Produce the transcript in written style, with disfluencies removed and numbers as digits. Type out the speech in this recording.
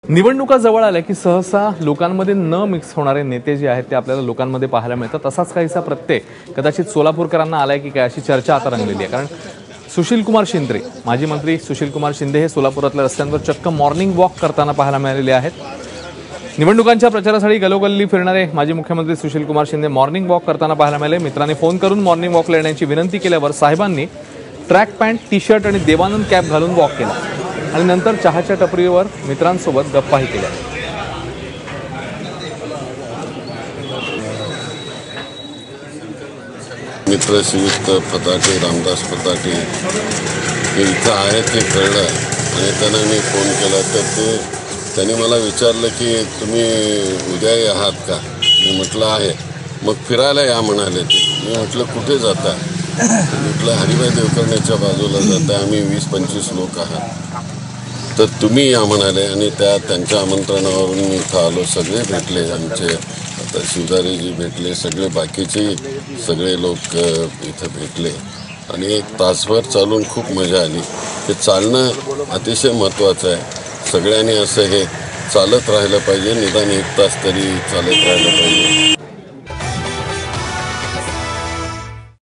निवडणुका जवळ आल्या की सहसा लोकांमध्ये न मिक्स होणारे नेते जे आहेत ते आपल्याला लोकांमध्ये पाहायला मिळतात। तसाच काहीसा प्रत्यय कदाचित सोलापूरकरांना आलाय की काय अशी चर्चा आता रंगलेली आहे। कारण सुशील कुमार शिंदे, माजी मंत्री सुशील कुमार शिंदे हे सोलापुरातल्या रस्त्यांवर चक्क मॉर्निंग वॉक करताना पाहायला मिळालेले आहेत। निवडणुकांच्या प्रचारासाठी गलोगल्ली फिरणारे माजी मुख्यमंत्री सुशील कुमार शिंदे मॉर्निंग वॉक करताना पाहायला मिळाले। मित्रांनी फोन करून मॉर्निंग वॉकला येण्याची विनंती केल्यावर साहेबांनी ट्रॅक पॅन्ट, टी शर्ट आणि देवानंद कॅप घालून वॉक केला आणि नंतर चहाच्या टपरीवर मित्रांसोबत गप्पाही केल्या। मित्र श्रीयुक्त फटाके रामदास फटाके हे इथं आहेत हे कळलं आणि त्यांना मी फोन केला तर त्यांनी मला विचारलं की तुम्ही उद्याही आहात का? मी म्हटलं आहे। मग फिरायला या म्हणाले ते। मी म्हटलं कुठे जाता? म्हटलं हरिभाई देवकर्ण्याच्या बाजूला जाता, आम्ही 20-25 लोक आहात, तर तुम्ही या म्हणाले आणि त्यांच्या आमंत्रणावरून मी इथं आलो। सगळे भेटले, आमचे आता शिवदारेजी भेटले, सगळे बाकीचे सगळे लोक इथं भेटले आणि 1 तासभर चालून खूप मजा आली। हे चालणं अतिशय महत्त्वाचं आहे। सगळ्यांनी असं हे चालत राहिलं पाहिजे, निदान 1 तास तरी चालत राहिलं पाहिजे।